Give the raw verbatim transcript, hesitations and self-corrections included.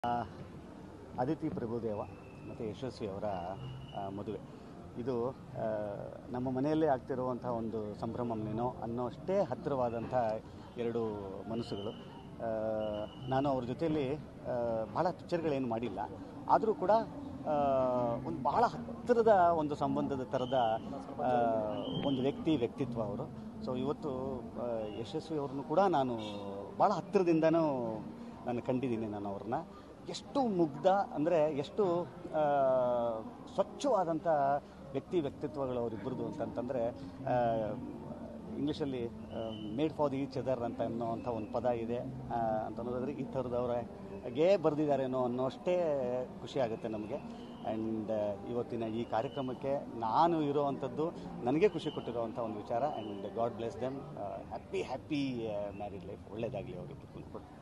ಅದಿತಿ ಪ್ರಭುದೇವ ಮತ್ತು ಯಶಸ್ವಿ ಅವರ ಮದುವೆ ಇದು ನಮ್ಮ ಮನೆಯಲ್ಲೇ ಆಗ್ತಿರುವಂಥ ಒಂದು ಸಂಭ್ರಮನೇನೋ ಅನ್ನೋಷ್ಟೇ ಹತ್ತಿರವಾದಂಥ ಎರಡು ಮನಸ್ಸುಗಳು. ನಾನು ಅವ್ರ ಜೊತೆಯಲ್ಲಿ ಭಾಳ ಪಿಕ್ಚರ್ಗಳೇನು ಮಾಡಿಲ್ಲ, ಆದರೂ ಕೂಡ ಒಂದು ಭಾಳ ಹತ್ತಿರದ ಒಂದು ಸಂಬಂಧದ ಥರದ ಒಂದು ವ್ಯಕ್ತಿ ವ್ಯಕ್ತಿತ್ವ ಅವರು. ಸೊ ಇವತ್ತು ಯಶಸ್ವಿ ಅವ್ರನ್ನೂ ಕೂಡ ನಾನು ಭಾಳ ಹತ್ತಿರದಿಂದನೂ ನಾನು ಕಂಡಿದ್ದೀನಿ. ನಾನು ಅವ್ರನ್ನ ಎಷ್ಟು ಮುಗ್ಧ ಅಂದರೆ ಎಷ್ಟು ಸ್ವಚ್ಛವಾದಂಥ ವ್ಯಕ್ತಿ ವ್ಯಕ್ತಿತ್ವಗಳು ಅವರಿಬ್ಬರದು ಅಂತಂತಂದರೆ, ಇಂಗ್ಲೀಷಲ್ಲಿ made for the each other ಅಂತ ಅನ್ನೋವಂಥ ಒಂದು ಪದ ಇದೆ ಅಂತನ್ನೋದಾದರೆ ಈ ಥರದವರಾಗೇ ಬರೆದಿದ್ದಾರೇನೋ ಅನ್ನೋಷ್ಟೇ ಖುಷಿ ಆಗುತ್ತೆ ನಮಗೆ. ಆ್ಯಂಡ್ ಇವತ್ತಿನ ಈ ಕಾರ್ಯಕ್ರಮಕ್ಕೆ ನಾನು ಇರೋವಂಥದ್ದು ನನಗೆ ಖುಷಿ ಕೊಟ್ಟಿರೋವಂಥ ಒಂದು ವಿಚಾರ. And God bless them. Happy happy married life. ಒಳ್ಳೆಯದಾಗಲಿ ಅವರಿಬ್ಬರು.